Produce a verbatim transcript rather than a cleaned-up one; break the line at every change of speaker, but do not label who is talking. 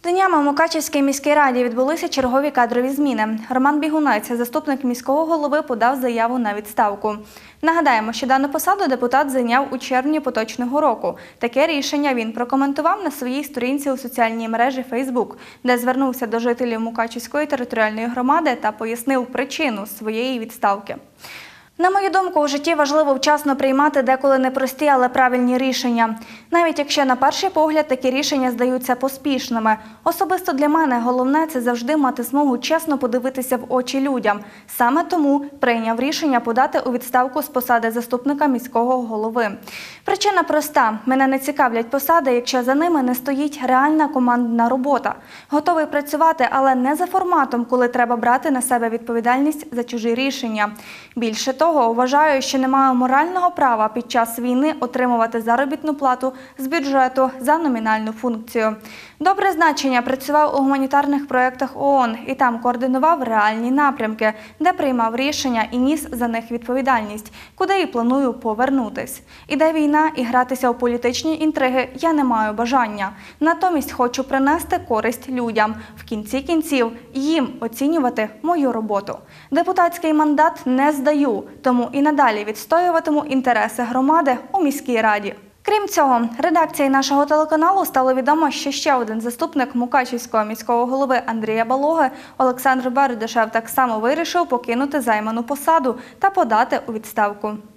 Днями у Мукачівській міській раді відбулися чергові кадрові зміни. Роман Бігунець, заступник міського голови, подав заяву на відставку. Нагадаємо, що дану посаду депутат зайняв у червні поточного року. Таке рішення він прокоментував на своїй сторінці у соціальній мережі Фейсбук, де звернувся до жителів Мукачівської територіальної громади та пояснив причину своєї відставки. На мою думку, у житті важливо вчасно приймати деколи непрості, але правильні рішення. Навіть якщо на перший погляд такі рішення здаються поспішними. Особисто для мене головне – це завжди мати змогу чесно подивитися в очі людям. Саме тому прийняв рішення подати у відставку з посади заступника міського голови. Причина проста – мене не цікавлять посади, якщо за ними не стоїть реальна командна робота. Готовий працювати, але не за форматом, коли треба брати на себе відповідальність за чужі рішення. Більше того, Того, вважаю, що не маю морального права під час війни отримувати заробітну плату з бюджету за номінальну функцію. До призначення працював у гуманітарних проєктах ООН і там координував реальні напрямки, де приймав рішення і ніс за них відповідальність, куди і планую повернутись. Іде війна, і гратися у політичні інтриги я не маю бажання. Натомість хочу принести користь людям. В кінці кінців їм оцінювати мою роботу. Депутатський мандат не здаю, тому і надалі відстоюватиму інтереси громади у міській раді. Крім цього, редакції нашого телеканалу стало відомо, що ще один заступник Мукачівського міського голови Андрія Балоги, Олександр Бердишев, так само вирішив покинути займану посаду та подати у відставку.